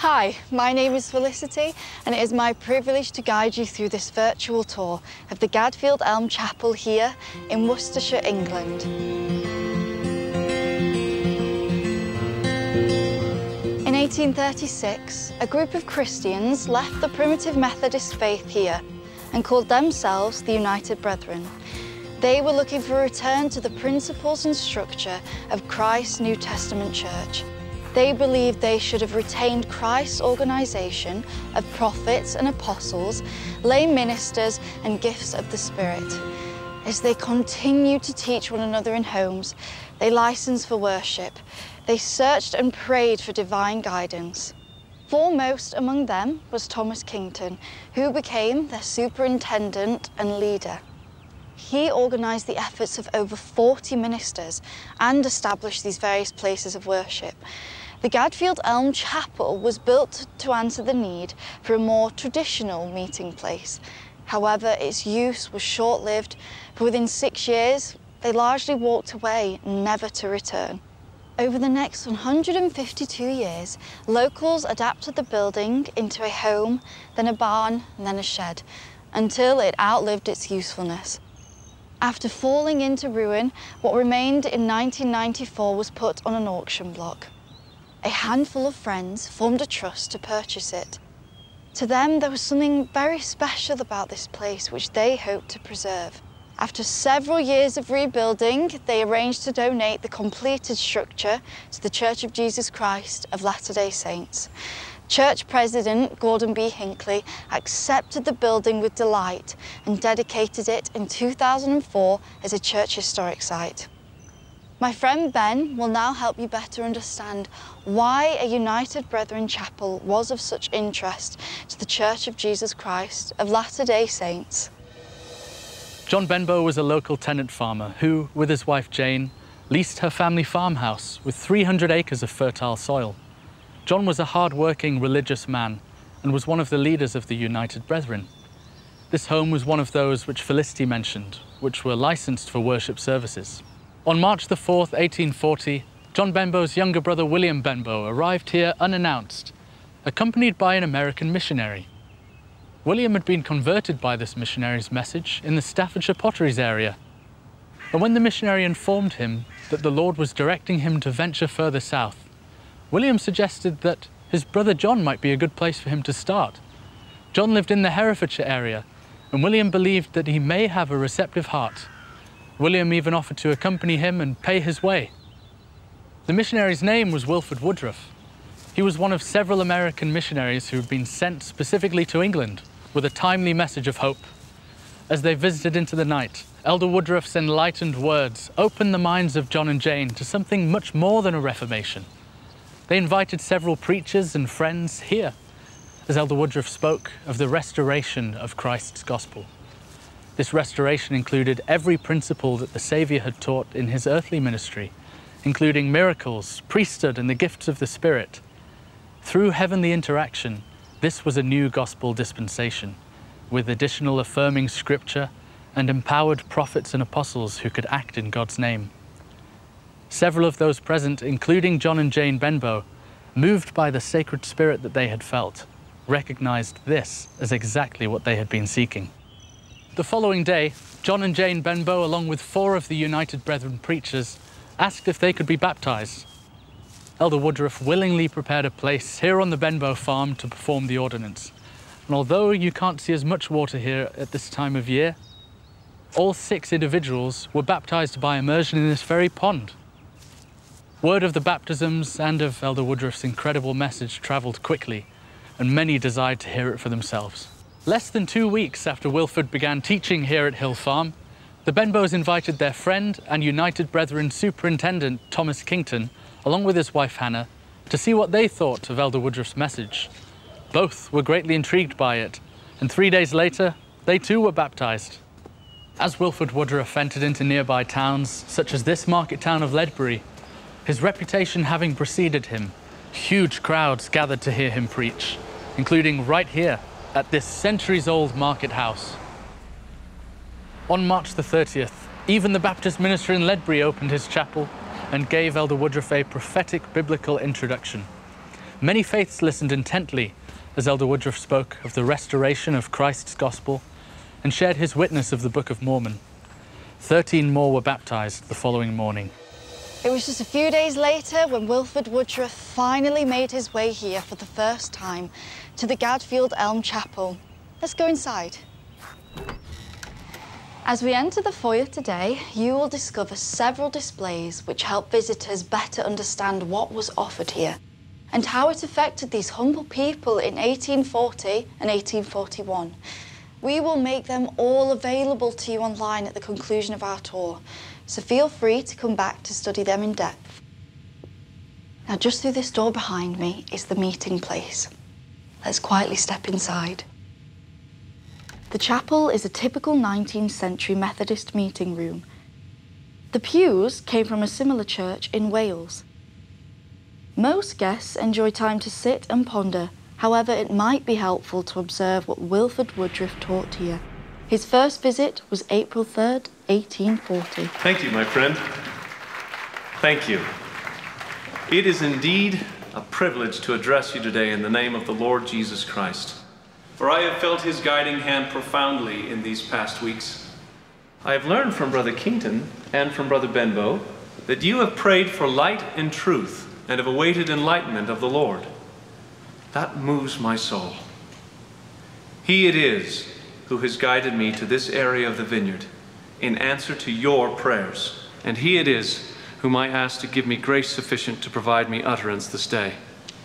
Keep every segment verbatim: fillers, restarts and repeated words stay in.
Hi, my name is Felicity and it is my privilege to guide you through this virtual tour of the Gadfield Elm Chapel here in Worcestershire, England. In eighteen thirty-six, a group of Christians left the primitive Methodist faith here and called themselves the United Brethren. They were looking for a return to the principles and structure of Christ's New Testament church. They believed they should have retained Christ's organisation of prophets and apostles, lay ministers and gifts of the Spirit. As they continued to teach one another in homes, they licensed for worship. They searched and prayed for divine guidance. Foremost among them was Thomas Kington, who became their superintendent and leader. He organised the efforts of over forty ministers and established these various places of worship. The Gadfield Elm Chapel was built to answer the need for a more traditional meeting place. However, its use was short-lived, for within six years, they largely walked away, never to return. Over the next one hundred fifty-two years, locals adapted the building into a home, then a barn, and then a shed, until it outlived its usefulness. After falling into ruin, what remained in nineteen ninety-four was put on an auction block. A handful of friends formed a trust to purchase it. To them, there was something very special about this place which they hoped to preserve. After several years of rebuilding, they arranged to donate the completed structure to the Church of Jesus Christ of Latter-day Saints. Church President Gordon B. Hinckley accepted the building with delight and dedicated it in two thousand four as a church historic site. My friend Ben will now help you better understand why a United Brethren chapel was of such interest to the Church of Jesus Christ of Latter-day Saints. John Benbow was a local tenant farmer who, with his wife Jane, leased her family farmhouse with three hundred acres of fertile soil. John was a hard-working religious man and was one of the leaders of the United Brethren. This home was one of those which Felicity mentioned, which were licensed for worship services. On March the fourth, eighteen forty, John Benbow's younger brother William Benbow arrived here unannounced, accompanied by an American missionary. William had been converted by this missionary's message in the Staffordshire Potteries area. And when the missionary informed him that the Lord was directing him to venture further south, William suggested that his brother John might be a good place for him to start. John lived in the Herefordshire area, and William believed that he may have a receptive heart. William even offered to accompany him and pay his way. The missionary's name was Wilford Woodruff. He was one of several American missionaries who had been sent specifically to England with a timely message of hope. As they visited into the night, Elder Woodruff's enlightened words opened the minds of John and Jane to something much more than a reformation. They invited several preachers and friends here, as Elder Woodruff spoke of the restoration of Christ's gospel. This restoration included every principle that the Saviour had taught in his earthly ministry, including miracles, priesthood, and the gifts of the Spirit. Through heavenly interaction, this was a new gospel dispensation, with additional affirming scripture and empowered prophets and apostles who could act in God's name. Several of those present, including John and Jane Benbow, moved by the sacred spirit that they had felt, recognized this as exactly what they had been seeking. The following day, John and Jane Benbow, along with four of the United Brethren preachers, asked if they could be baptized. Elder Woodruff willingly prepared a place here on the Benbow farm to perform the ordinance. And although you can't see as much water here at this time of year, all six individuals were baptized by immersion in this very pond. Word of the baptisms and of Elder Woodruff's incredible message travelled quickly, and many desired to hear it for themselves. Less than two weeks after Wilford began teaching here at Hill Farm, the Benbows invited their friend and United Brethren Superintendent Thomas Kington, along with his wife Hannah, to see what they thought of Elder Woodruff's message. Both were greatly intrigued by it, and three days later, they too were baptized. As Wilford Woodruff entered into nearby towns, such as this market town of Ledbury, his reputation having preceded him, huge crowds gathered to hear him preach, including right here at this centuries-old market house. On March the thirtieth, even the Baptist minister in Ledbury opened his chapel and gave Elder Woodruff a prophetic biblical introduction. Many faiths listened intently as Elder Woodruff spoke of the restoration of Christ's gospel and shared his witness of the Book of Mormon. Thirteen more were baptized the following morning. It was just a few days later when Wilford Woodruff finally made his way here for the first time to the Gadfield Elm Chapel. Let's go inside. As we enter the foyer today, you will discover several displays which help visitors better understand what was offered here and how it affected these humble people in eighteen forty and eighteen forty-one. We will make them all available to you online at the conclusion of our tour, so feel free to come back to study them in depth. Now, just through this door behind me is the meeting place. Let's quietly step inside. The chapel is a typical nineteenth century Methodist meeting room. The pews came from a similar church in Wales. Most guests enjoy time to sit and ponder. However, it might be helpful to observe what Wilford Woodruff taught here. His first visit was April third, eighteen forty. Thank you, my friend. Thank you. It is indeed a privilege to address you today in the name of the Lord Jesus Christ. For I have felt his guiding hand profoundly in these past weeks. I have learned from Brother Kington and from Brother Benbow that you have prayed for light and truth and have awaited enlightenment of the Lord. That moves my soul. He it is who has guided me to this area of the vineyard in answer to your prayers, and he it is whom I ask to give me grace sufficient to provide me utterance this day.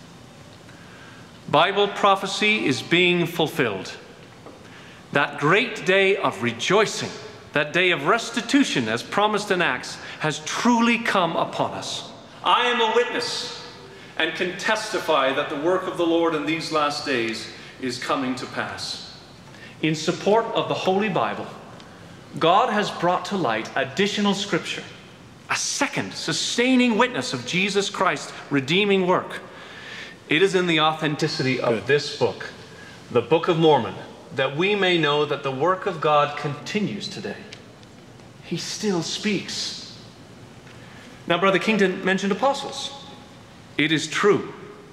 Bible prophecy is being fulfilled. That great day of rejoicing, that day of restitution as promised in Acts, has truly come upon us. I am a witness and can testify that the work of the Lord in these last days is coming to pass. In support of the Holy Bible, God has brought to light additional scripture, a second sustaining witness of Jesus Christ's redeeming work. It is in the authenticity of this book, the Book of Mormon, that we may know that the work of God continues today. He still speaks. Now, Brother Kington mentioned apostles. It is true.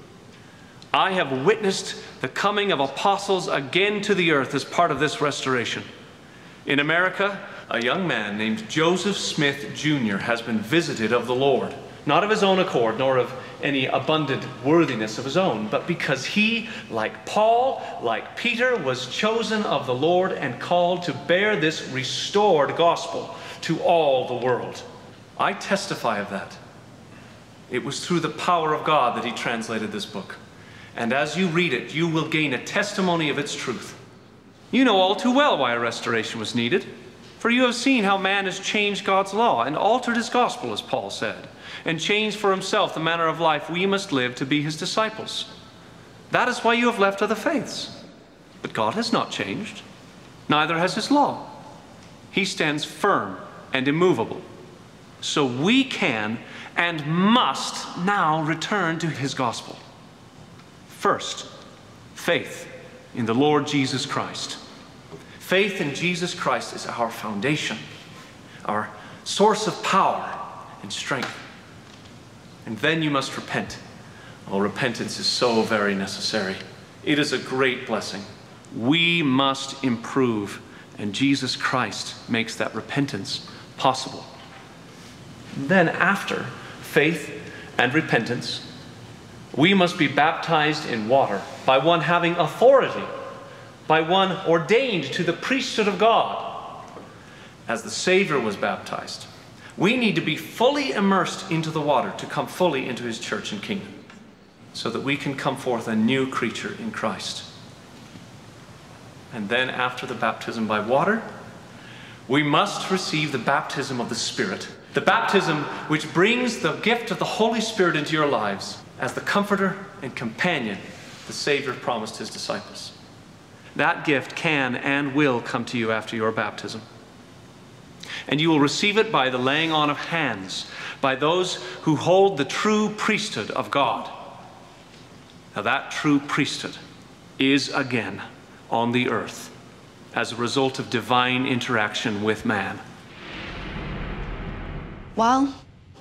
I have witnessed the coming of apostles again to the earth as part of this restoration. In America, a young man named Joseph Smith, Junior has been visited of the Lord, not of his own accord, nor of any abundant worthiness of his own, but because he, like Paul, like Peter, was chosen of the Lord and called to bear this restored gospel to all the world. I testify of that. It was through the power of God that he translated this book. And as you read it, you will gain a testimony of its truth. You know all too well why a restoration was needed, for you have seen how man has changed God's law and altered his gospel, as Paul said, and changed for himself the manner of life we must live to be his disciples. That is why you have left other faiths. But God has not changed, neither has his law. He stands firm and immovable. So we can and must now return to his gospel. First, faith in the Lord Jesus Christ. Faith in Jesus Christ is our foundation, our source of power and strength. And then you must repent. Oh, repentance is so very necessary. It is a great blessing. We must improve, and Jesus Christ makes that repentance possible. And then after faith and repentance, we must be baptized in water by one having authority, by one ordained to the priesthood of God. As the Savior was baptized, we need to be fully immersed into the water to come fully into his church and kingdom, so that we can come forth a new creature in Christ. And then after the baptism by water, we must receive the baptism of the Spirit, the baptism which brings the gift of the Holy Spirit into your lives as the comforter and companion the Savior promised his disciples. That gift can and will come to you after your baptism. And you will receive it by the laying on of hands, by those who hold the true priesthood of God. Now that true priesthood is again on the earth as a result of divine interaction with man. Well,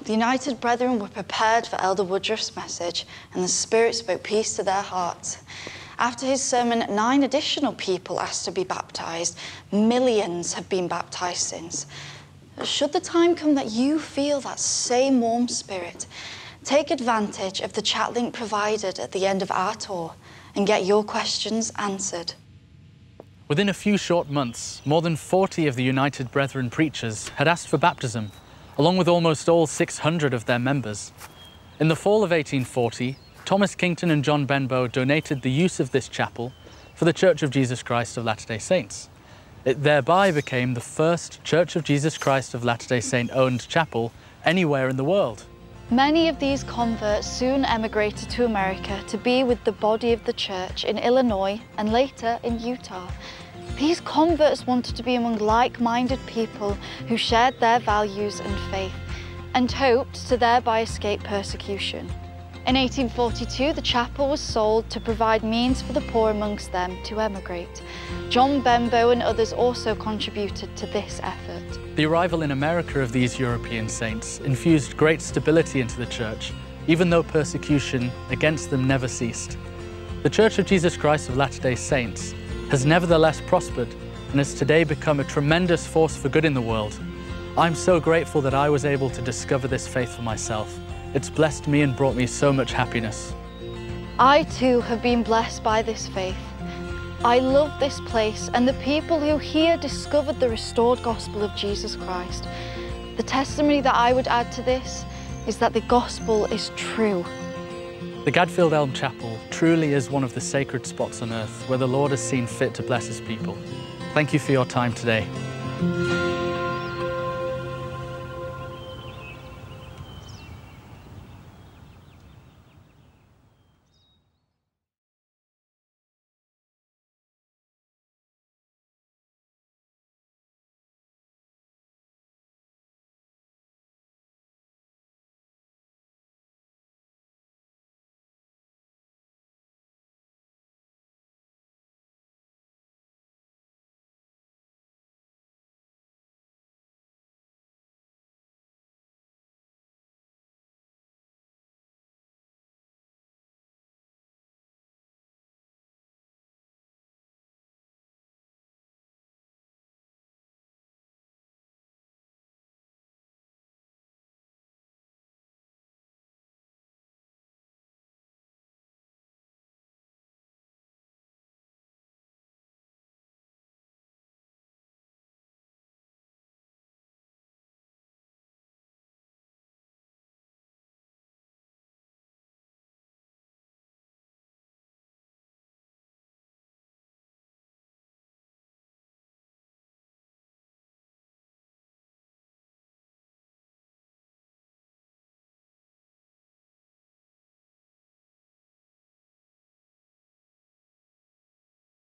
The United Brethren were prepared for Elder Woodruff's message, and the Spirit spoke peace to their hearts. After his sermon, nine additional people asked to be baptised. Millions have been baptised since. Should the time come that you feel that same warm spirit, take advantage of the chat link provided at the end of our tour and get your questions answered. Within a few short months, more than forty of the United Brethren preachers had asked for baptism, along with almost all six hundred of their members. In the fall of eighteen forty, Thomas Kington and John Benbow donated the use of this chapel for the Church of Jesus Christ of Latter-day Saints. It thereby became the first Church of Jesus Christ of Latter-day Saint-owned chapel anywhere in the world. Many of these converts soon emigrated to America to be with the body of the church in Illinois and later in Utah. These converts wanted to be among like-minded people who shared their values and faith and hoped to thereby escape persecution. In eighteen forty-two, the chapel was sold to provide means for the poor amongst them to emigrate. John Benbow and others also contributed to this effort. The arrival in America of these European saints infused great stability into the church, even though persecution against them never ceased. The Church of Jesus Christ of Latter-day Saints has nevertheless prospered and has today become a tremendous force for good in the world. I'm so grateful that I was able to discover this faith for myself. It's blessed me and brought me so much happiness. I too have been blessed by this faith. I love this place and the people who here discovered the restored gospel of Jesus Christ. The testimony that I would add to this is that the gospel is true. The Gadfield Elm Chapel truly is one of the sacred spots on earth where the Lord has seen fit to bless his people. Thank you for your time today.